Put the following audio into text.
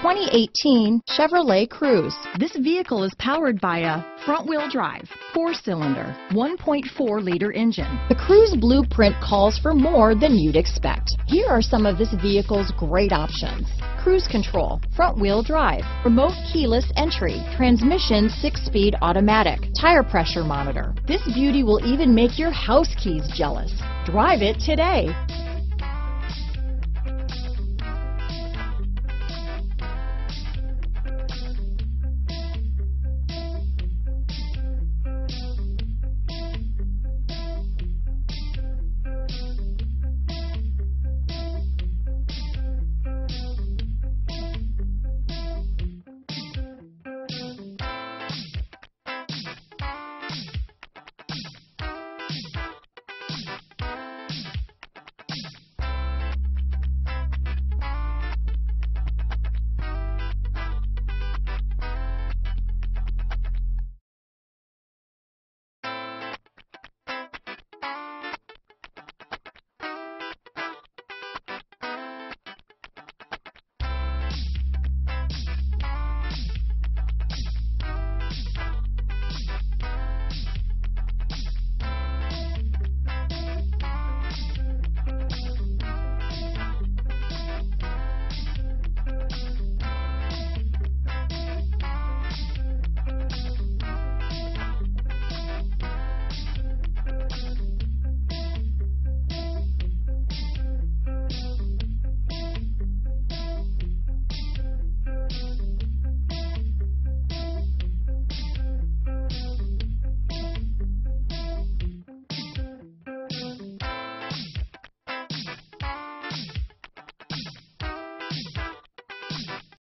2018 Chevrolet Cruze. This vehicle is powered by a front-wheel drive, 4-cylinder, 1.4-liter engine. The Cruze blueprint calls for more than you'd expect. Here are some of this vehicle's great options: cruise control, front-wheel drive, remote keyless entry, transmission 6-speed automatic, tire pressure monitor. This beauty will even make your house keys jealous. Drive it today.